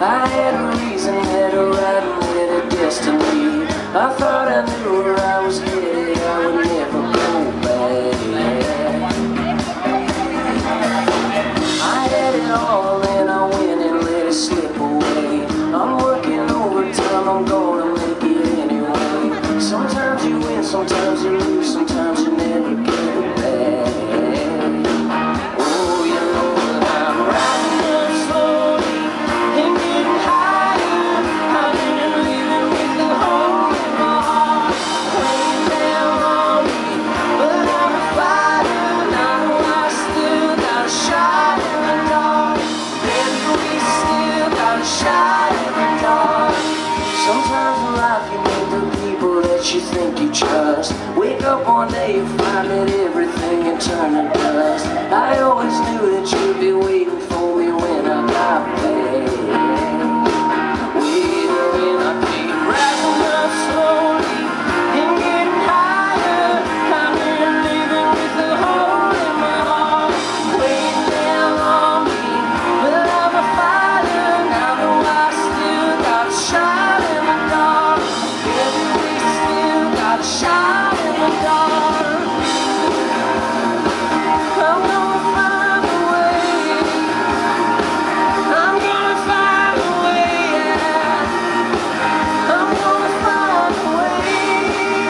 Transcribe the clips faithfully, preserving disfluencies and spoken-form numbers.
I had a reason, had a right, and had a destiny. I thought I knew where I was headed, I would never go back. I had it all and I went and let it slip away. I'm working overtime, I'm gonna make it anyway. Sometimes you win, sometimes you lose, sometimes you never get it back. Oh, you know that I'm riding up slowly and getting higher. I've been living with the hole in my heart, weighing down on me, but I'm a fighter. Now I still got a shot in the dark. Baby, we still got a shot in the dark. Sometimes in life you meet the people that you think you trust. Wake up one day and find that everything had turned to dust. I always knew that you'd be waiting for me when I got back. Well, when I keep rising up slowly and getting higher, I've been living with the hole in my heart, weighing down on me, but I'm a fighter. Now though I still got a shot in the dark. Baby, we still got a shot in the dark. I'm gonna find a way. I'm gonna find a way, yeah. I'm gonna find a way.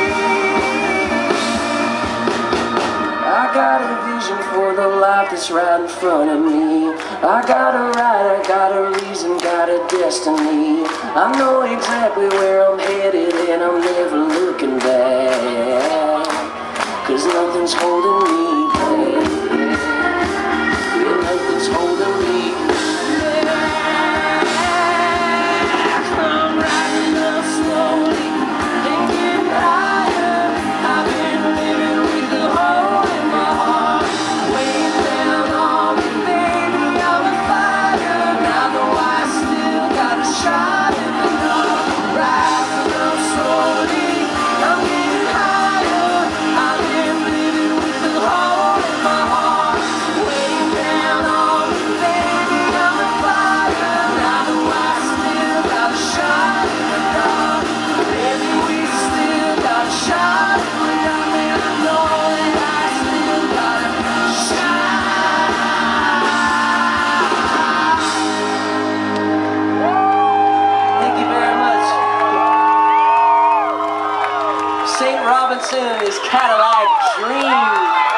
I got a vision for the life that's right in front of me. I got a right, I got a reason, got a destiny. I know exactly where I'm headed and I'm never looking back, 'cause nothing's holding me back. Yeah, nothing's holding me back. I'm rising up slowly and getting higher. I've been living with the hole in my heart, weighing down on me, baby, I'm a fighter. Now though I still got a shot in the dark. Rising up slowly, I'm getting higher. I've been living with the hole in my heart, weighing down on me, baby, I'm a fighter. Now though I still got a shot in the dark. Baby, we still got a shot in the dark. And I know that I still got a shot. Thank you very much. Saint Robinson is Cadillac Dream.